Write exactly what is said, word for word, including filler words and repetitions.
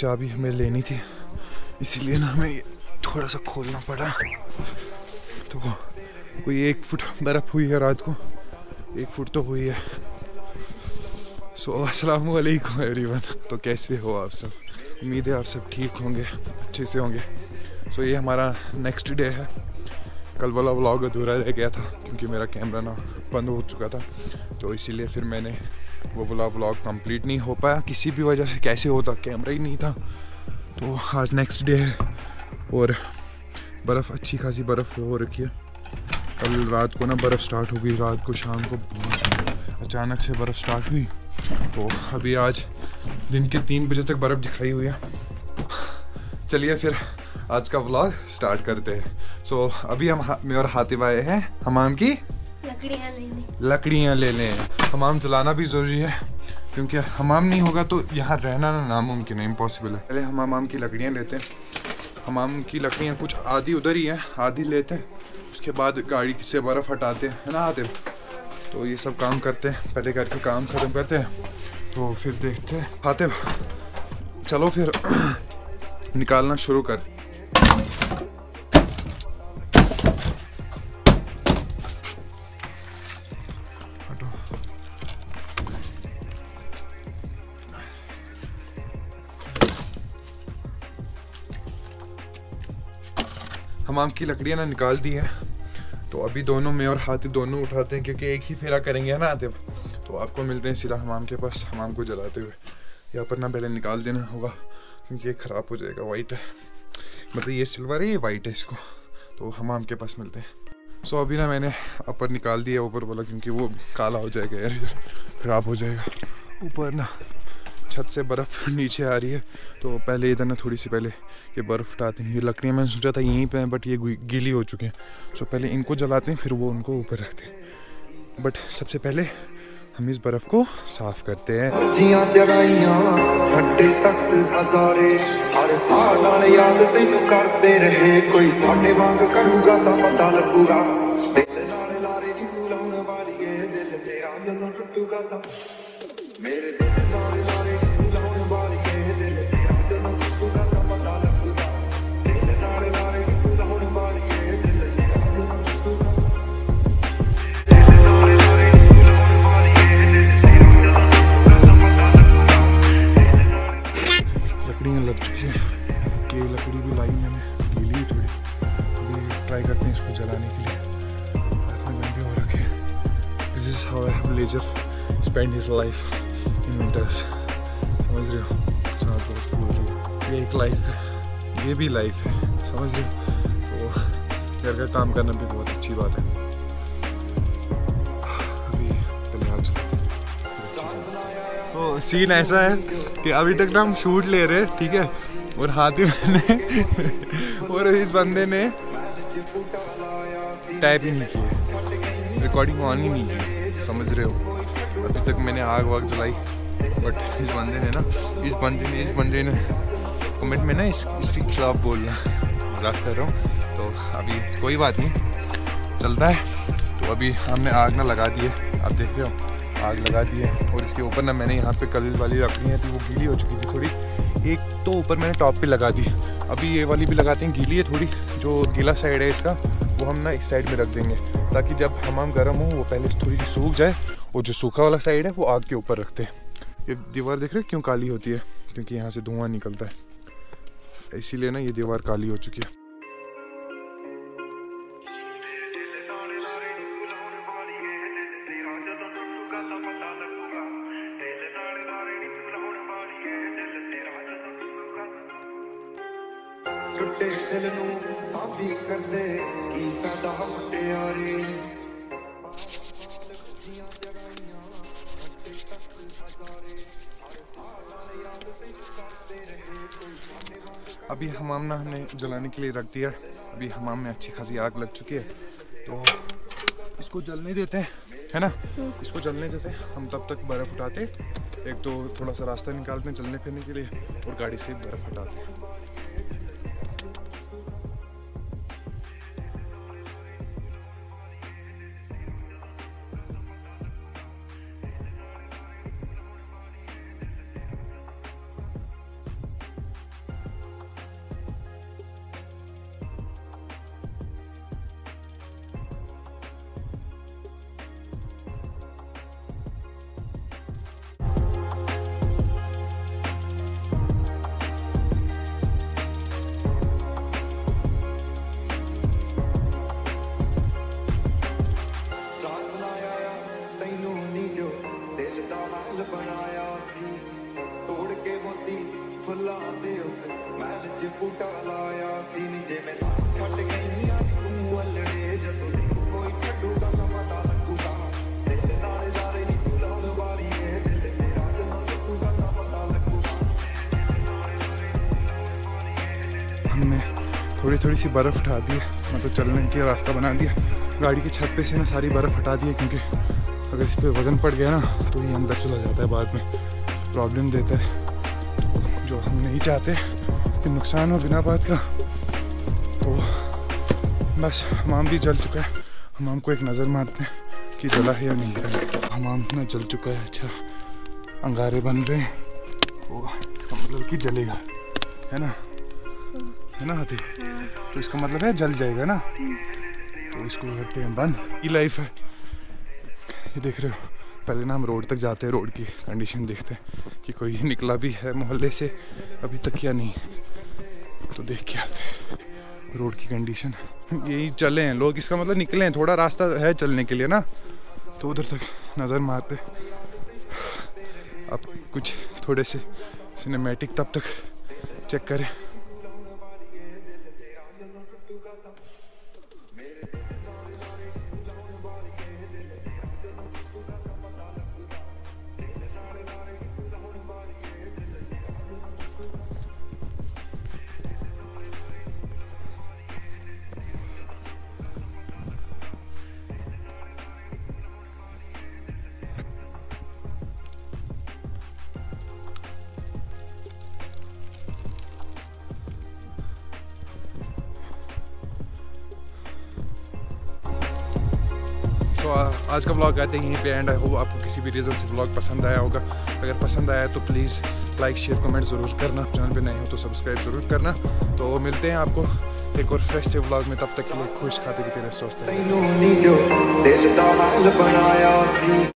चाबी हमें लेनी थी, इसीलिए ना हमें थोड़ा सा खोलना पड़ा। तो कोई एक फुट बर्फ़ हुई है रात को, एक फुट तो हुई है। सो अस्सलाम वालेकुम एवरीवन। तो कैसे हो आप सब? उम्मीद है आप सब ठीक होंगे, अच्छे से होंगे। सो so, ये हमारा नेक्स्ट डे है। कल वाला व्लॉग अधूरा रह गया था क्योंकि मेरा कैमरा ना बंद हो चुका था, तो इसीलिए फिर मैंने वो वाला व्लॉग कंप्लीट नहीं हो पाया किसी भी वजह से। कैसे होता, कैमरा ही नहीं था। तो आज नेक्स्ट डे है और बर्फ़, अच्छी खासी बर्फ़ हो रखी है। कल रात को ना बर्फ़ स्टार्ट हो गई, रात को शाम को अचानक से बर्फ़ स्टार्ट हुई। तो अभी आज दिन के तीन बजे तक बर्फ़ दिखाई हुई है। चलिए फिर आज का व्लॉग स्टार्ट करते हैं। सो so, अभी हम मैं और हातिब आए हैं हमाम की लकड़ियाँ लेने लकड़ियाँ ले लें। हमाम चलाना भी ज़रूरी है क्योंकि हमाम नहीं होगा तो यहाँ रहना ना नामुमकिन है, इम्पॉसिबल है। पहले हम हमाम की लकड़ियाँ लेते हैं। हमाम की लकड़ियाँ कुछ आधी उधर ही हैं, आधी लेते हैं, उसके बाद गाड़ी से बर्फ़ हटाते हैं, है ना हातिब? तो ये सब काम करते हैं, पहले करके काम ख़त्म करते हैं तो फिर देखते हैं। हातिब चलो फिर निकालना शुरू कर। हमाम की लकड़ियाँ ना निकाल दी हैं, तो अभी दोनों मैं और हातिब दोनों उठाते हैं क्योंकि एक ही फेरा करेंगे, है ना हातिब? तो आपको मिलते हैं सीधा हमाम के पास, हमाम को जलाते हुए। यहाँ पर ना पहले निकाल देना होगा क्योंकि ये ख़राब हो जाएगा। वाइट है, मतलब ये सिल्वर है, ये वाइट है इसको। तो हमाम के पास मिलते हैं। सो अभी ना मैंने ऊपर निकाल दिया, ऊपर वाला, क्योंकि वो काला हो जाएगा यार, इधर ख़राब हो जाएगा। ऊपर ना छत से बर्फ़ नीचे आ रही है, तो पहले इधर ना थोड़ी सी पहले ये बर्फ़ उठाते हैं। ये लकड़ियाँ मैंने सोचा था यहीं पे हैं, बट ये गीली हो चुके हैं। सो पहले इनको जलाते हैं, फिर वो उनको ऊपर रखते हैं। बट सबसे पहले हम इस बर्फ़ को साफ़ करते हैं। लग चुकी है, ये लकड़ी भी लाई मैंने, गीली है थोड़ी। अभी ट्राई करते हैं इसको जलाने के लिए। हाथ में गंदे हो रखे हैं। This is how I have leisure spend his life in winters. समझ रहे हो? सांस बहुत फूल रही है। ये एक लाइफ है, ये भी लाइफ है, समझ रहे हो? तो घर का काम करना भी बहुत अच्छी बात है। अभी पहले हाथ चलाते हैं। तो सीन ऐसा है कि अभी तक ना हम शूट ले रहे हैं, ठीक है, और हातिब ने और इस बंदे ने टाइप ही नहीं किया, रिकॉर्डिंग ऑन ही नहीं की, समझ रहे हो? अभी तक मैंने आग वाग जलाई, बट इस बंदे ने ना इस बंदे ने इस बंदे ने कमेंट में ना इस इसके खिलाफ बोलना, मजाक कर रहा हूँ। तो अभी कोई बात नहीं, चलता है। तो अभी हमने आग ना लगा दी है, आप देख रहे हो, आग लगा दी है। और इसके ऊपर ना मैंने यहाँ पे कल वाली लकड़ियाँ थी वो गीली हो चुकी थी थोड़ी, एक तो ऊपर मैंने टॉप पे लगा दी। अभी ये वाली भी लगाते हैं, गीली है थोड़ी, जो गीला साइड है इसका वो हम ना इस साइड में रख देंगे ताकि जब हमाम गर्म हो वो पहले थोड़ी सी सूख जाए, और जो सूखा वाला साइड है वो आग के ऊपर रखते हैं। ये दीवार देख रहे हो क्यों काली होती है? क्योंकि यहाँ से धुआं निकलता है, इसीलिए ना ये दीवार काली हो चुकी है। अभी हमाम ना हमने जलाने के लिए रख दिया। अभी हमाम में अच्छी खासी आग लग चुकी है, तो इसको जलने देते हैं, है ना? इसको जलने देते हैं। हम तब तक बर्फ़ उठाते, एक तो थोड़ा सा रास्ता निकालते हैं चलने फिरने के लिए, और गाड़ी से बर्फ़ हटाते हैं। हमने थोड़ी थोड़ी सी बर्फ़ उठा दी है, मतलब चलने के रास्ता बना दिया। गाड़ी की छत पे से ना सारी बर्फ़ हटा दी है, क्योंकि अगर इस पर वज़न पड़ गया ना तो ये अंदर चला जाता है, बाद में प्रॉब्लम देता है। तो जो हम नहीं चाहते कि नुकसान हो बिना बात का। तो बस हमाम भी जल चुका है। हमाम को एक नज़र मारते हैं कि जला है या नहीं जला। हमाम ना जल चुका है। अच्छा, अंगारे बन रहे हैं, तो इसका मतलब कि जलेगा, है ना, है ना हाथी? तो इसका मतलब है जल जाएगा ना। तो इसको करते हैं बंद। ये लाइफ है, ये देख रहे हो। पहले ना हम रोड तक जाते हैं, रोड की कंडीशन देखते हैं कि कोई निकला भी है मोहल्ले से अभी तक या नहीं, तो देख के आते हैं रोड की कंडीशन। यही चले हैं लोग, इसका मतलब निकले हैं, थोड़ा रास्ता है चलने के लिए ना, तो उधर तक नज़र मारते। अब कुछ थोड़े से सिनेमैटिक तब तक चेक करें। तो आज का व्लॉग आते ही यहीं पे एंड। आई होप आपको किसी भी रीज़न से व्लॉग पसंद आया होगा। अगर पसंद आया तो प्लीज़ लाइक शेयर कमेंट ज़रूर करना। चैनल पे नए हो तो सब्सक्राइब ज़रूर करना। तो मिलते हैं आपको एक और फ्रेश से व्लॉग में। तब तक के लिए खुश खाते पीते रहे, स्वस्थ रहे।